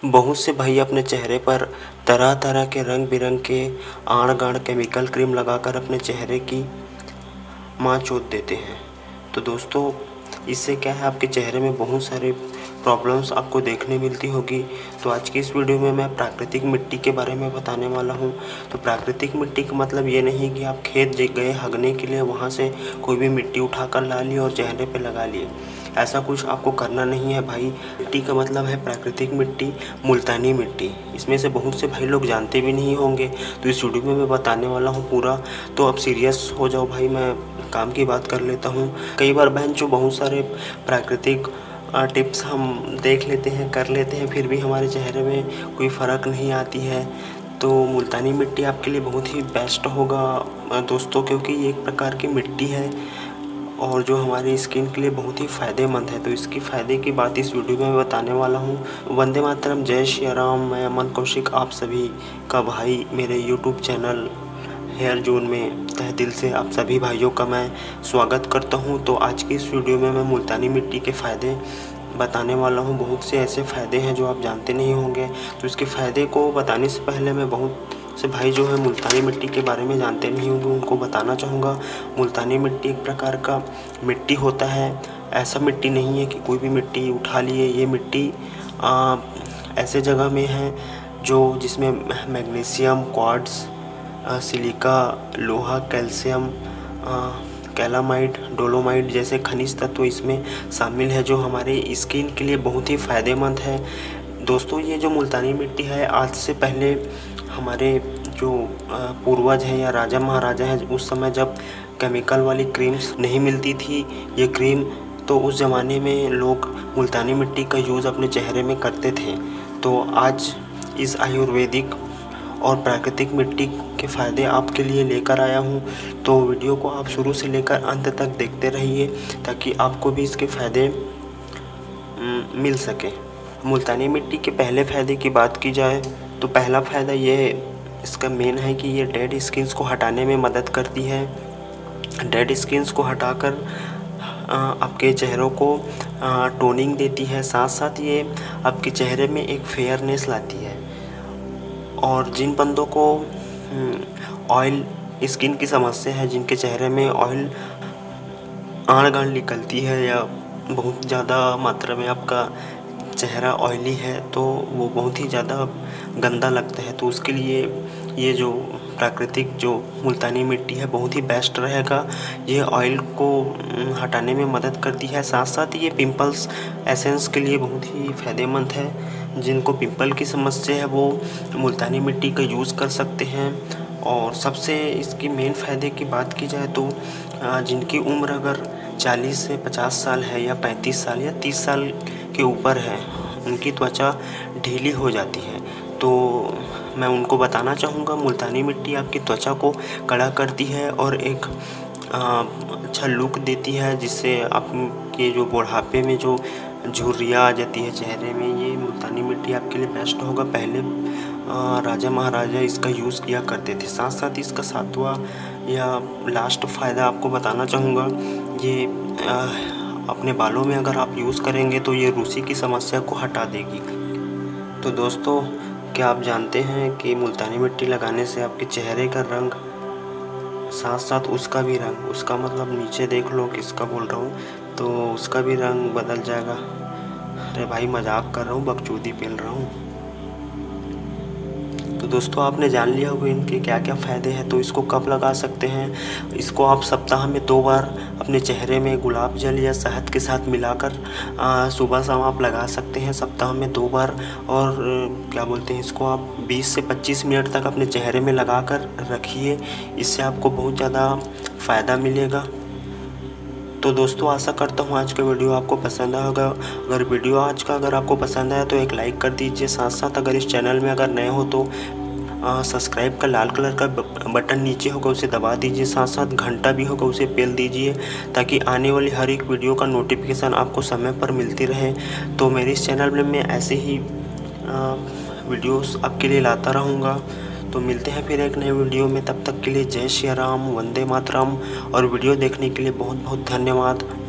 बहुत से भाई अपने चेहरे पर तरह तरह के रंग बिरंग के आड़ गाड़ केमिकल क्रीम लगाकर अपने चेहरे की माँ चोद देते हैं। तो दोस्तों, इससे क्या है, आपके चेहरे में बहुत सारे प्रॉब्लम्स आपको देखने मिलती होगी। तो आज की इस वीडियो में मैं प्राकृतिक मिट्टी के बारे में बताने वाला हूँ। तो प्राकृतिक मिट्टी का मतलब ये नहीं कि आप खेत गए हगने के लिए वहाँ से कोई भी मिट्टी उठाकर ला ली और चेहरे पे लगा लिए, ऐसा कुछ आपको करना नहीं है भाई। मिट्टी का मतलब है प्राकृतिक मिट्टी, मुल्तानी मिट्टी। इसमें से बहुत से भाई लोग जानते भी नहीं होंगे, तो इस वीडियो में मैं बताने वाला हूँ पूरा। तो अब सीरियस हो जाओ भाई, मैं काम की बात कर लेता हूँ। कई बार बहन जो बहुत सारे प्राकृतिक टिप्स हम देख लेते हैं, कर लेते हैं, फिर भी हमारे चेहरे में कोई फ़र्क नहीं आती है। तो मुल्तानी मिट्टी आपके लिए बहुत ही बेस्ट होगा दोस्तों, क्योंकि ये एक प्रकार की मिट्टी है और जो हमारी स्किन के लिए बहुत ही फ़ायदेमंद है। तो इसकी फ़ायदे की बात इस वीडियो में मैं बताने वाला हूँ। वंदे मातरम, जय श्री राम। मैं अमन कौशिक आप सभी का भाई मेरे यूट्यूब चैनल हेयर जोन में तहे दिल से आप सभी भाइयों का मैं स्वागत करता हूँ। तो आज की इस वीडियो में मैं मुल्तानी मिट्टी के फ़ायदे बताने वाला हूँ। बहुत से ऐसे फ़ायदे हैं जो आप जानते नहीं होंगे। तो इसके फ़ायदे को बताने से पहले मैं बहुत से भाई जो है मुल्तानी मिट्टी के बारे में जानते नहीं होंगे, उनको बताना चाहूँगा। मुल्तानी मिट्टी एक प्रकार का मिट्टी होता है। ऐसा मिट्टी नहीं है कि कोई भी मिट्टी उठा लिए। ये मिट्टी ऐसे जगह में है जो जिसमें मैग्नीशियम, क्वार्ट्ज, सिलिका, लोहा, कैल्शियम, कैलामाइट, डोलोमाइट जैसे खनिज तत्व इसमें शामिल है, जो हमारे स्किन के लिए बहुत ही फ़ायदेमंद है। दोस्तों, ये जो मुल्तानी मिट्टी है, आज से पहले हमारे जो पूर्वज हैं या राजा महाराजा हैं, उस समय जब केमिकल वाली क्रीम्स नहीं मिलती थी ये क्रीम, तो उस ज़माने में लोग मुल्तानी मिट्टी का यूज़ अपने चेहरे में करते थे। तो आज इस आयुर्वेदिक और प्राकृतिक मिट्टी के फ़ायदे आपके लिए लेकर आया हूँ। तो वीडियो को आप शुरू से लेकर अंत तक देखते रहिए ताकि आपको भी इसके फ़ायदे मिल सके। मुल्तानी मिट्टी के पहले फ़ायदे की बात की जाए तो पहला फ़ायदा ये इसका मेन है कि ये डेड स्किन्स को हटाने में मदद करती है। डेड स्किन्स को हटाकर आपके चेहरों को टोनिंग देती है। साथ साथ ये आपके चेहरे में एक फेयरनेस लाती है। और जिन बंदों को ऑयल स्किन की समस्या है, जिनके चेहरे में ऑयल आड़ गाड़ निकलती है या बहुत ज़्यादा मात्रा में आपका चेहरा ऑयली है, तो वो बहुत ही ज़्यादा गंदा लगता है, तो उसके लिए ये जो प्राकृतिक जो मुल्तानी मिट्टी है बहुत ही बेस्ट रहेगा। ये ऑयल को हटाने में मदद करती है। साथ साथ ये पिंपल्स एसेंस के लिए बहुत ही फ़ायदेमंद है। जिनको पिंपल की समस्या है वो मुल्तानी मिट्टी का यूज़ कर सकते हैं। और सबसे इसकी मेन फ़ायदे की बात की जाए तो जिनकी उम्र अगर 40 से 50 साल है या 35 साल या 30 साल के ऊपर है, उनकी त्वचा ढीली हो जाती है। तो मैं उनको बताना चाहूँगा, मुल्तानी मिट्टी आपकी त्वचा को कड़ा करती है और एक अच्छा लुक देती है, जिससे आपके जो बुढ़ापे में जो झुर्रियाँ आ जाती है चेहरे में, ये मुल्तानी मिट्टी आपके लिए बेस्ट होगा। पहले राजा महाराजा इसका यूज़ किया करते थे। साथ साथ इसका सातवां या लास्ट फ़ायदा आपको बताना चाहूँगा, ये अपने बालों में अगर आप यूज़ करेंगे तो ये रूसी की समस्या को हटा देगी। तो दोस्तों, क्या आप जानते हैं कि मुल्तानी मिट्टी लगाने से आपके चेहरे का रंग, साथ साथ उसका भी रंग, उसका मतलब नीचे देख लो किसका बोल रहा हूँ, तो उसका भी रंग बदल जाएगा। अरे भाई, मजाक कर रहा हूँ, बकचोदी पेल रहा हूँ। तो दोस्तों, आपने जान लिया होगा इनके क्या क्या फ़ायदे हैं। तो इसको कब लगा सकते हैं? इसको आप सप्ताह में 2 बार अपने चेहरे में गुलाब जल या शहद के साथ मिलाकर सुबह शाम आप लगा सकते हैं, सप्ताह में 2 बार। और क्या बोलते हैं, इसको आप 20 से 25 मिनट तक अपने चेहरे में लगा कर रखिए। इससे आपको बहुत ज़्यादा फ़ायदा मिलेगा। तो दोस्तों, आशा करता हूँ आज का वीडियो आपको पसंद आया होगा। अगर वीडियो आज का अगर आपको पसंद आया तो एक लाइक कर दीजिए। साथ साथ अगर इस चैनल में अगर नए हो तो सब्सक्राइब का लाल कलर का बटन नीचे होगा, उसे दबा दीजिए। साथ साथ घंटा भी होगा, उसे पेल दीजिए, ताकि आने वाली हर एक वीडियो का नोटिफिकेशन आपको समय पर मिलती रहे। तो मेरे इस चैनल में मैं ऐसे ही वीडियोस आपके लिए लाता रहूँगा। तो मिलते हैं फिर एक नए वीडियो में। तब तक के लिए जय श्री राम, वंदे मातरम। और वीडियो देखने के लिए बहुत बहुत धन्यवाद।